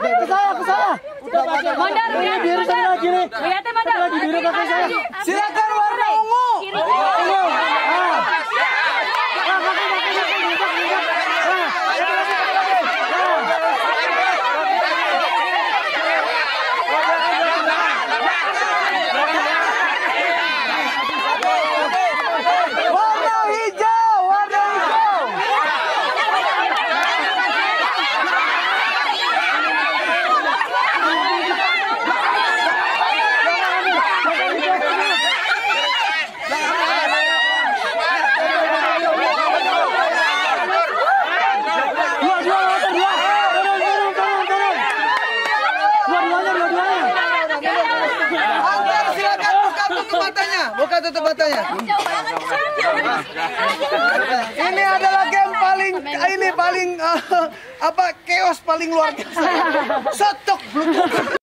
Ke saya. Mondar, Ini biru saya lagi nih. Lihatnya mondar. Lagi biru belakang saya. Silakan warna ungu. Warna hijau, warna hijau. Antar silakan buka tutup matanya. Ini adalah game paling chaos paling luar biasa. Sotok.